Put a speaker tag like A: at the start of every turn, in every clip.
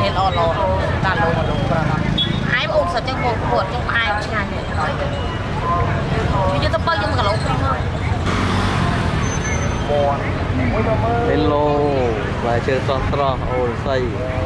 A: Nên lo ta lo mà đúng rồi ai mà ôm sạch trong một cuộn trong ai cũng ngay chứ tao bao nhiêu mà cả lỗ không
B: hello và chơi son tròn ôi say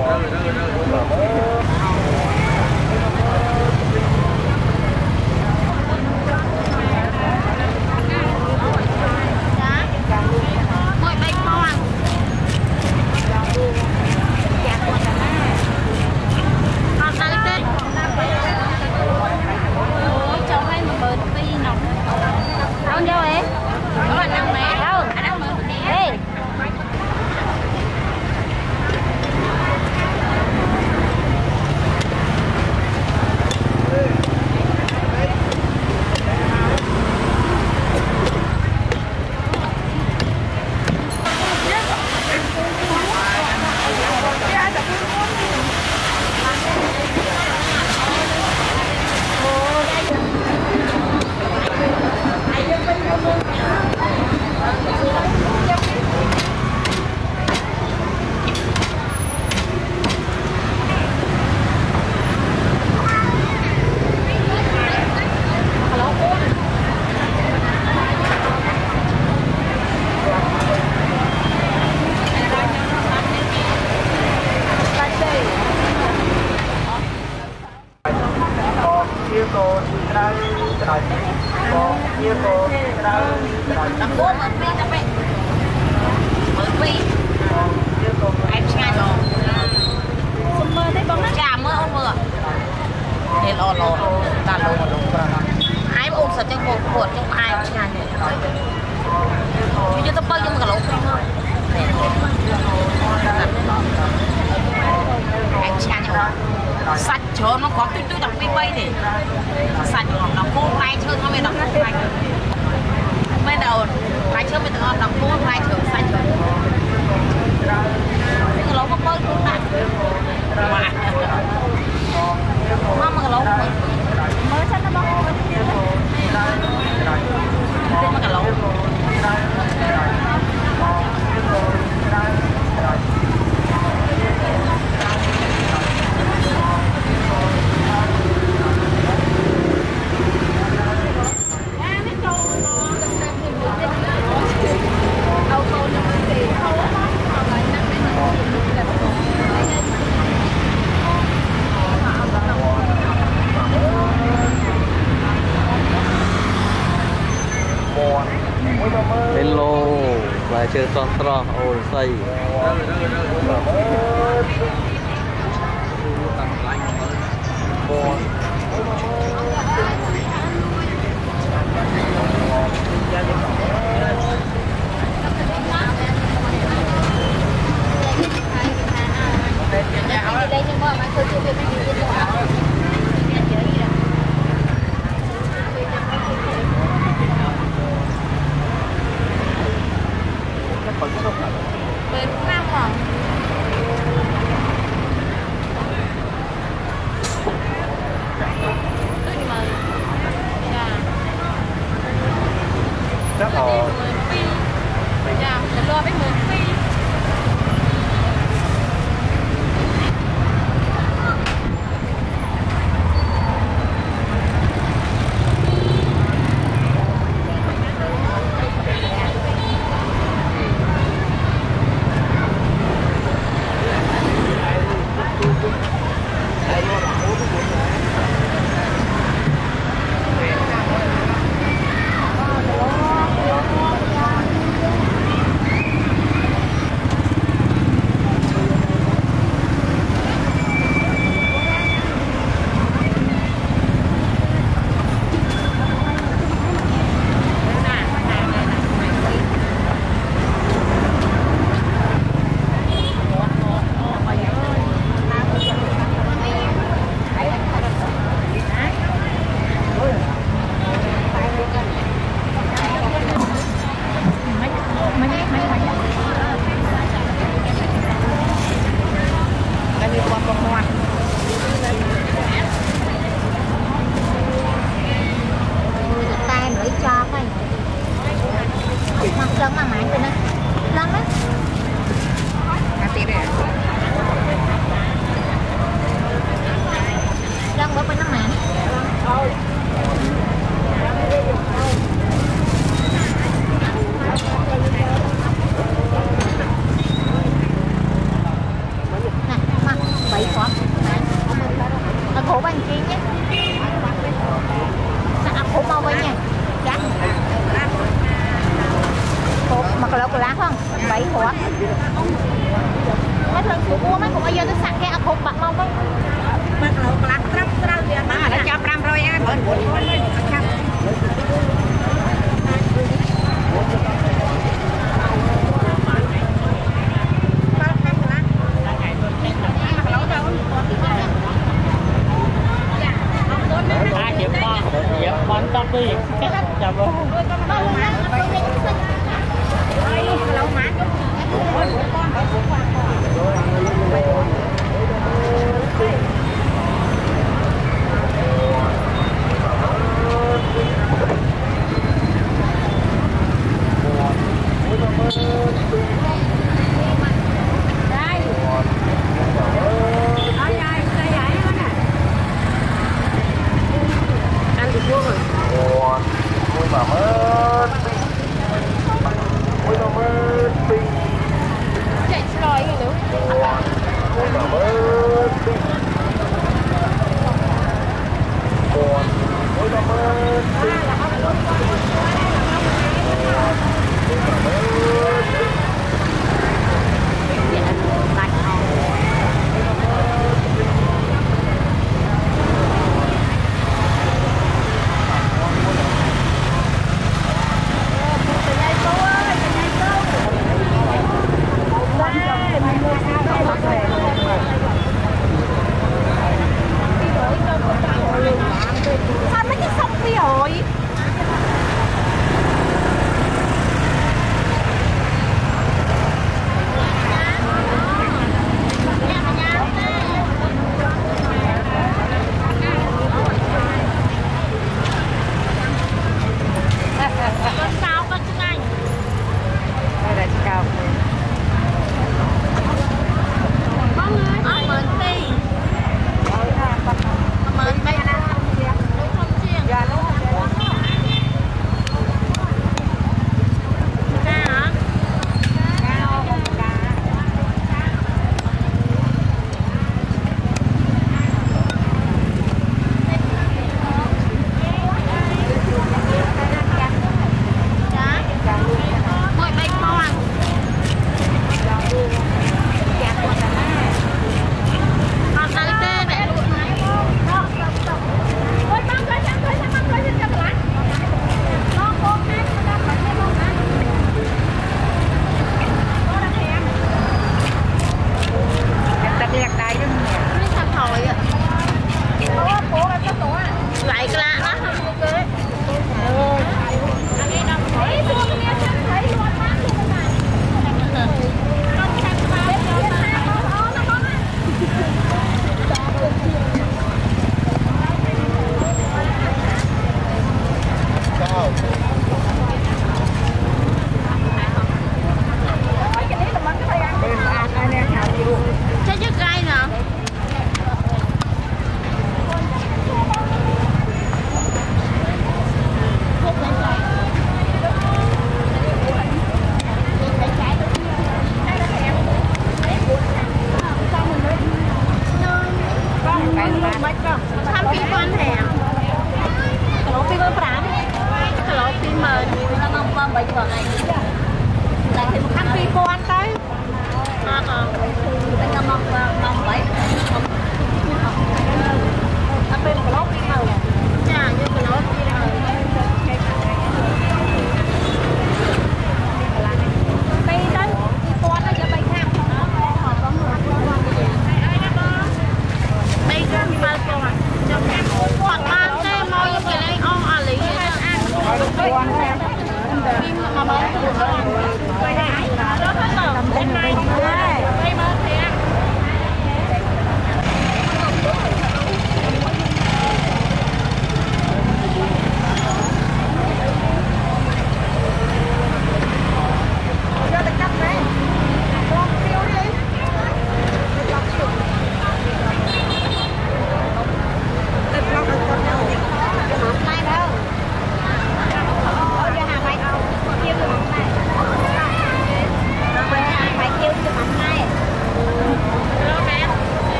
B: ta lo mà đúng rồi ai mà ôm sạch trong một cuộn trong ai cũng ngay chứ tao bao nhiêu mà cả lỗ không anh cha nhau sạch chớ nó có tôi đọc bay bay để sạch nó cô tay chơi nó mới đọc tay bây đầu tay chơi bây giờ đọc cô tay chơi sạch nhưng lỗ có bơi cũng lại mà cái lỗ mới chắc nó bóc tên mà cái lỗ hello và chơi son tròn ôi say
C: rất là
D: bây giờ tôi sạc cái áo khúc bạc mong không
B: bạc lầu bạc trắp trâu vậy mà đã cho 5 rồi á bởi buồn con lên trăm
C: con tóc đi chậm rồi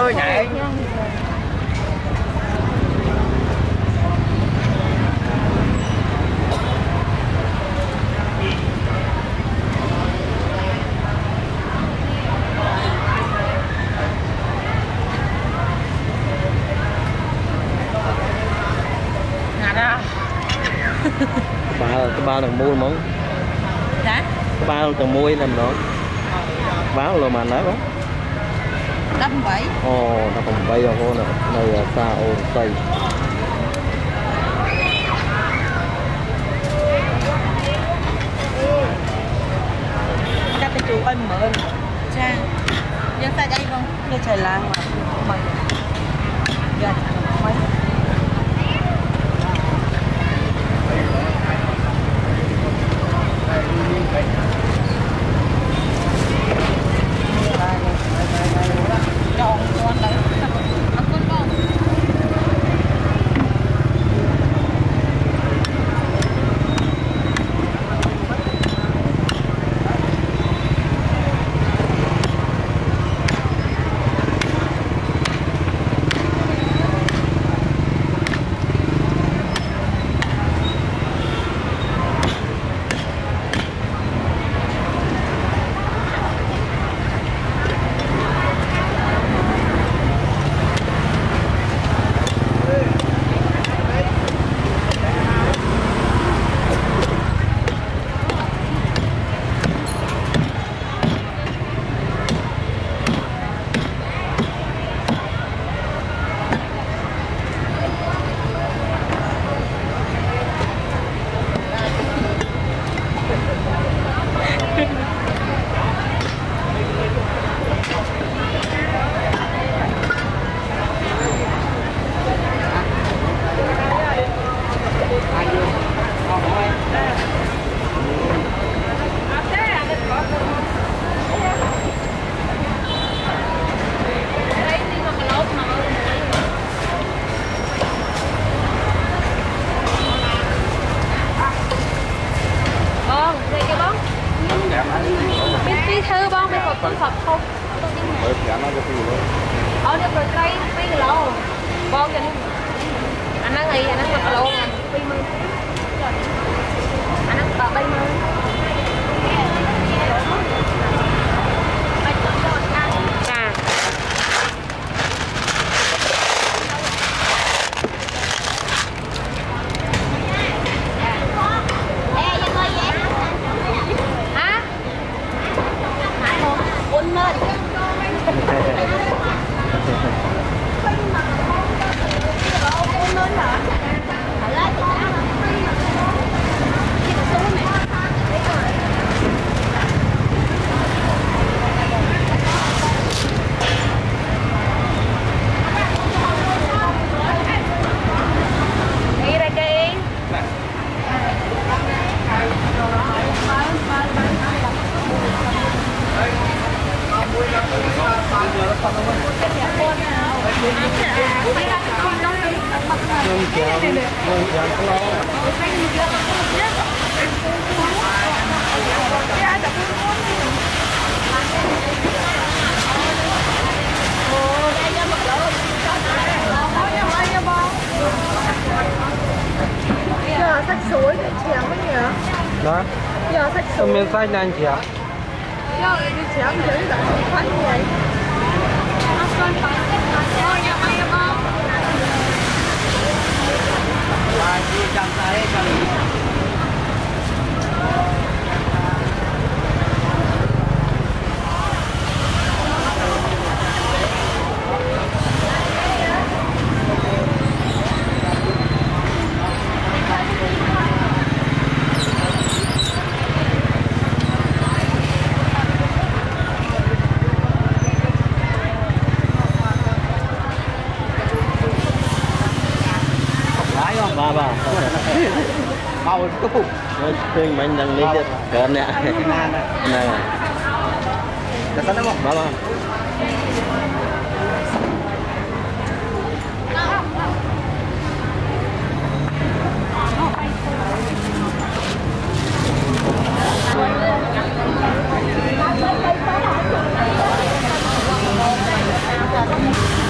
C: ơi nhảy.
E: ba thằng mua món
B: Hả?
E: ba thằng mua làm đó báo là mà nói đó
B: Đâm vậy.
E: ồ nó còn bay vào cô nè đây là xa ô tây
B: Các cái chú ơi mở cha giờ tại đây không giờ trời lang mà mày giờ mấy chọn con đấy ăn con không
D: thư bông bây giờ con Phật không ở đây rồi cây phi lô bông cho anh đang nghỉ anh đang mặc lô phi mưa anh đang tờ bay mưa giờ sách suối để chém ấy nhỉ?
C: Đó.
D: Giờ sách suối.
C: Miếng sách đang chém.
D: Giờ đi chém dưới đã phát vậy. Con phải sách nói nha mày không?
C: Và đi chẳng thấy chẳng
E: ba
C: mau cái phục
E: tuyên mình đang đi cơm nè này
C: là sao nó mọc
E: ba
D: Hãy subscribe cho kênh Ghiền Mì Gõ để không bỏ lỡ những video hấp dẫn.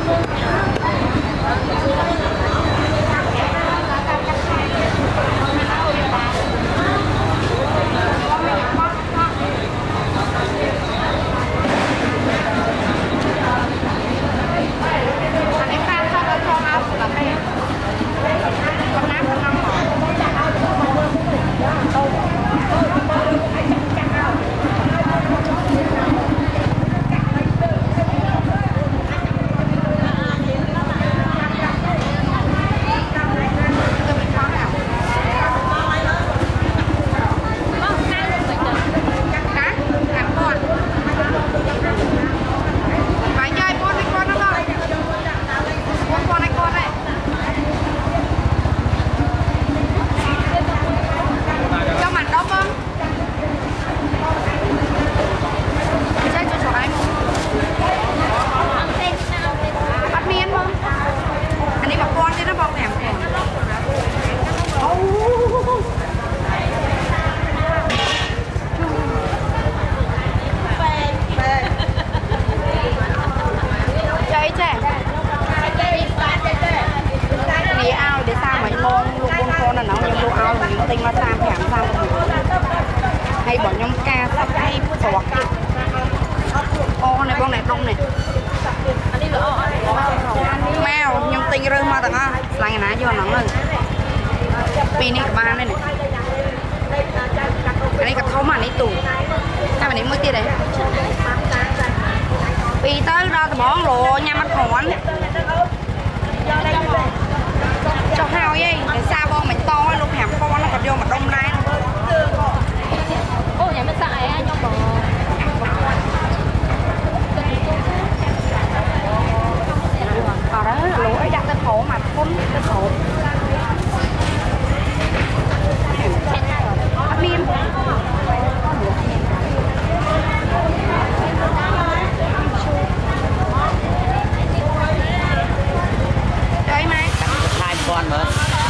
D: hay bỏ nhom ca sắp hay sọt ô này con này đông này mèo nhom tinh rơi mà tặng á là ngày nãy vô nắng rồi pin này ba này cái này cả thấu mà này tủ cái này mới kia đấy pin tới ra từ bón lộ nha mắt hòn cho hao vậy để xa bông mình to lúc hẻm con nó còn vô mà đông này
A: ô nhà mình xài á nhau bò
D: ở đó lúa ấy đặt cái khổ mà phun cái khổ admin đây này
C: hai con nữa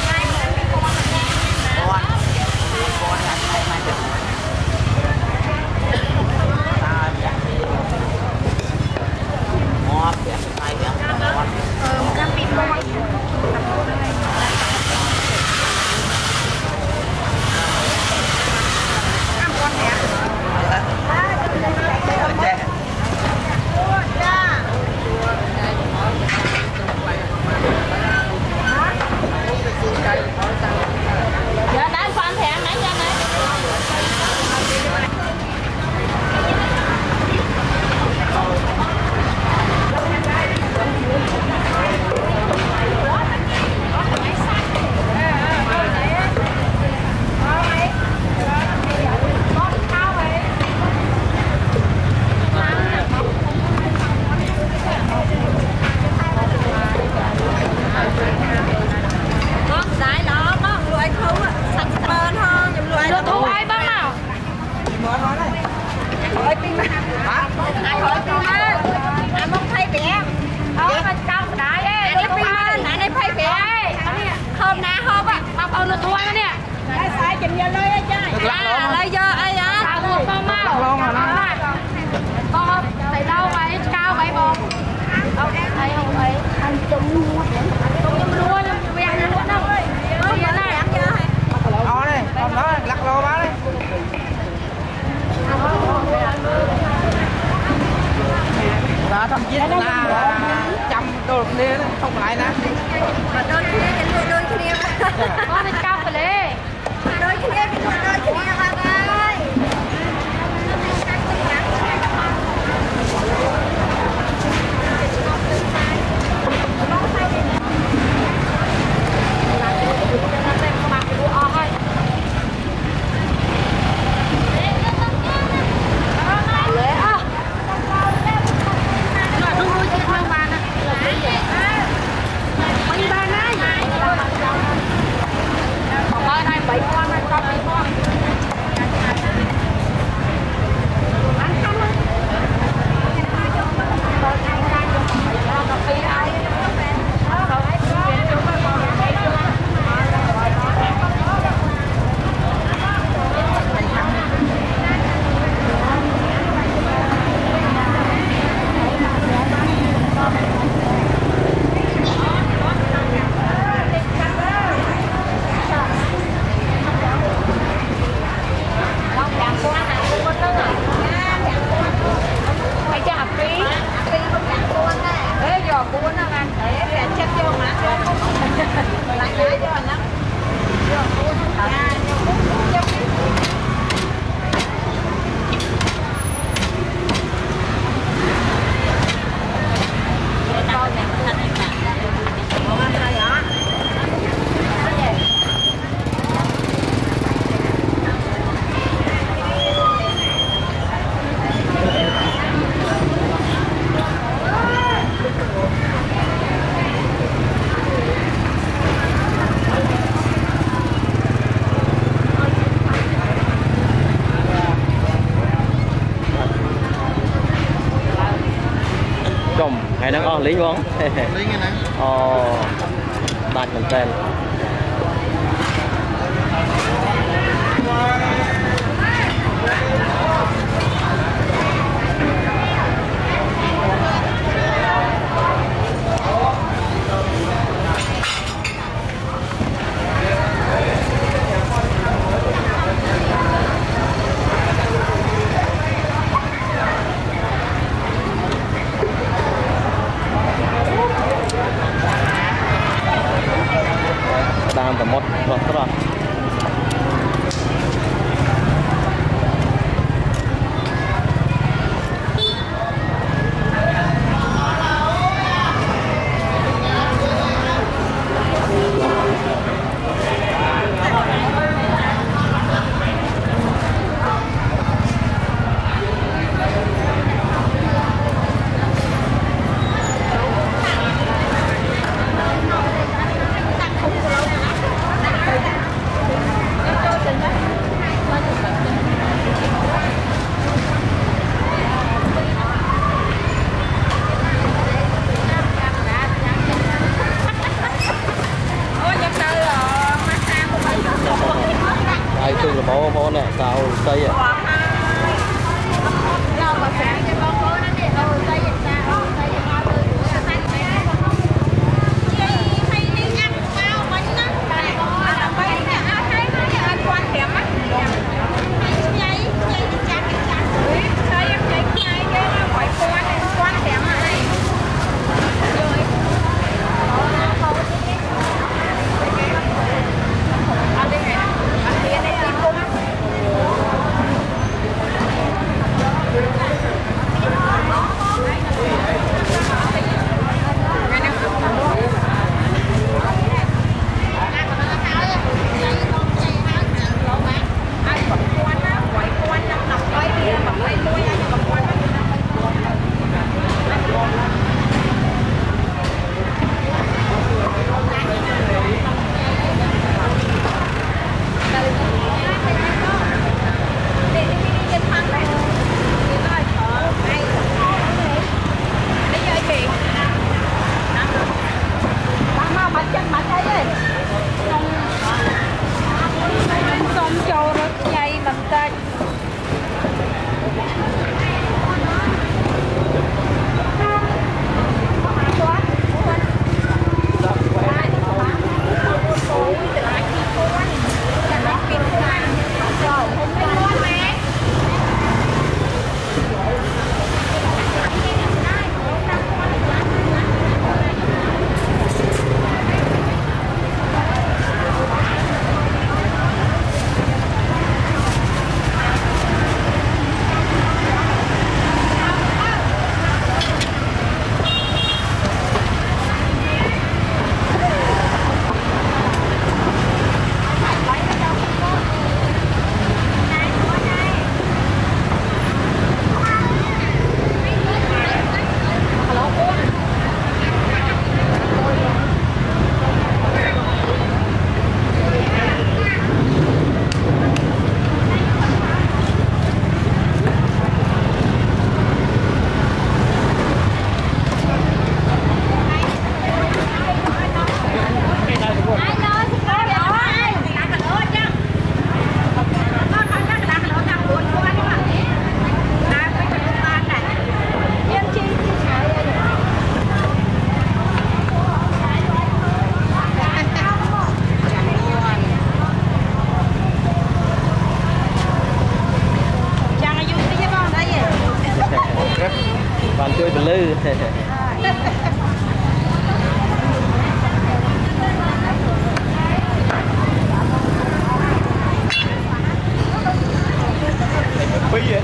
A: giờ đang quan thèm nãy giờ này lấy giờ ai á con mau con thầy đâu vậy cao vậy bông thầy không thấy anh chung luôn về ăn luôn đâu bây giờ này ăn chưa
C: đó đây con đó lắc lô bá đấy và thậm chí là trăm đô lên không lại nè
D: mà đôi kia
A: con thịt cao phải lấy
D: đôi kia bạn ơi
A: bảy con
E: lính không?
C: Lính cái này.
E: Đạt mình tên. Đang tầm một rồi. Ai chung là bố nè, sao xây à? Bạn chơi bật lư. Bí vậy?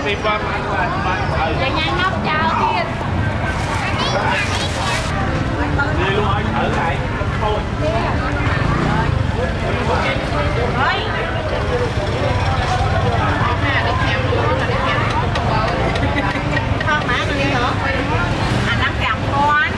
A: Vậy nhanh ngốc chào kia.
F: Đi luôn ơi, thở lại. Thôi.
B: Không má nó đi nữa. Anh đang kẹo con.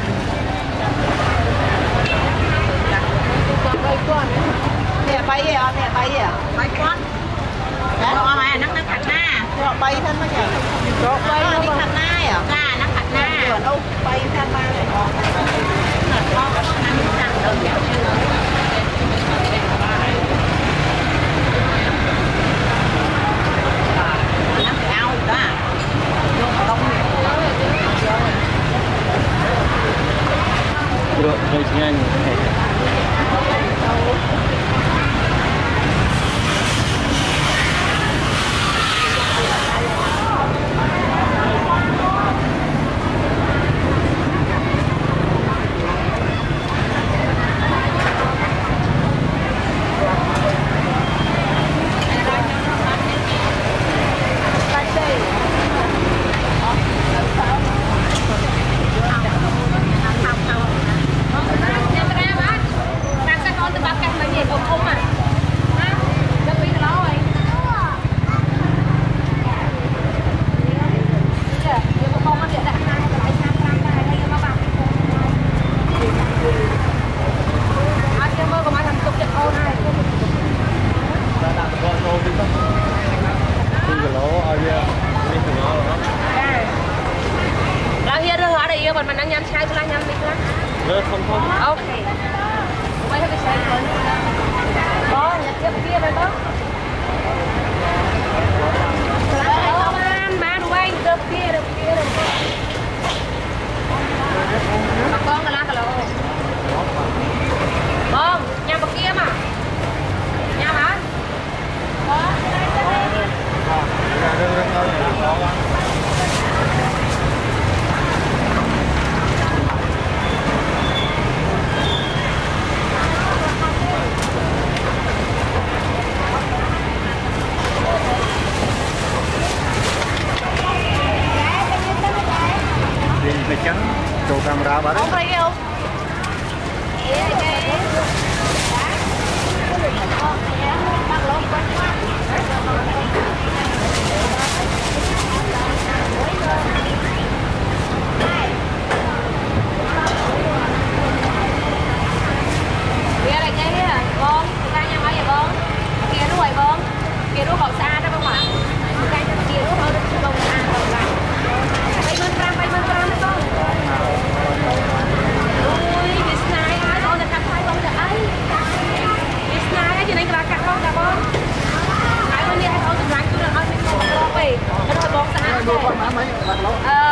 C: Nè bay vậy à, nè bay vậy à.
B: Bay con. Đó mà nó thật na.
C: Họ bay thân mà nhỉ. Đó bay đi thật na à.
B: Na nó thật na.
C: Ở đâu bay thân ma này.
B: Nó có năng năng đơn giản như nữa. Nó kẹo đó. Vô mà đông
E: Được, hơi nhanh.
A: mình đang nhắm sai là nhắm đi lắm.
E: Không.
A: Ok. Quay cái sai rồi. Có, nhặt tiếp kia rồi đó. Bán quay được kia. Con cái lá cái lỗ. Con, nhắm vào kia mà. Nhắm hả?
E: Phải trắng đồ camera bắn.
A: Không phải không? Kia là cái con, ta nhau mấy vậy con? Kia đúng rồi con. Kia đúng còn xa đó không ạ? Cái kia đúng hơn không xa rồi lại. Bay bên đó con. Ui, this night ai con là cắt hai con là ấy. This night ấy cho nên là cắt con cả con. Ai con đi hai con từ răng tôi là con về. Nó là con xa.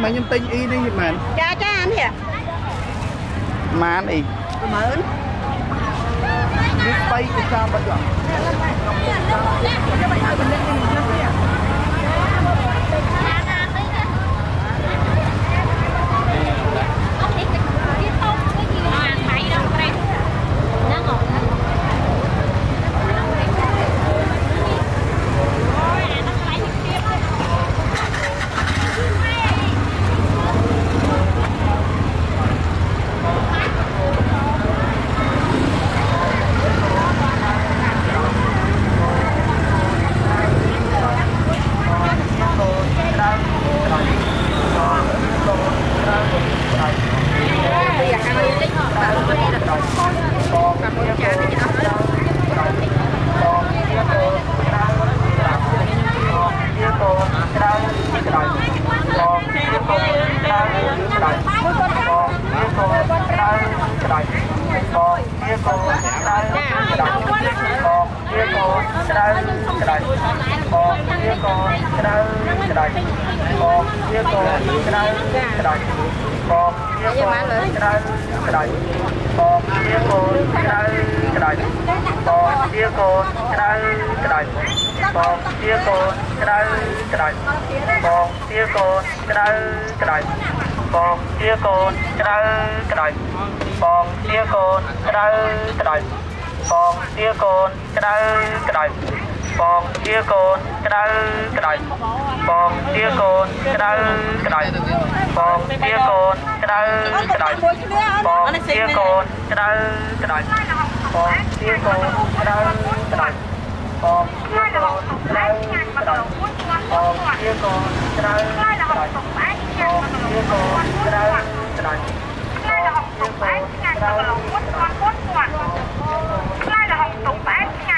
C: mấy nhâm tinh y đi mà
B: cha anh hả
C: mà anh y
B: mượn
C: biết bay cái sao bây giờ
D: Hãy subscribe cho kênh Ghiền Mì Gõ để không bỏ lỡ những video hấp dẫn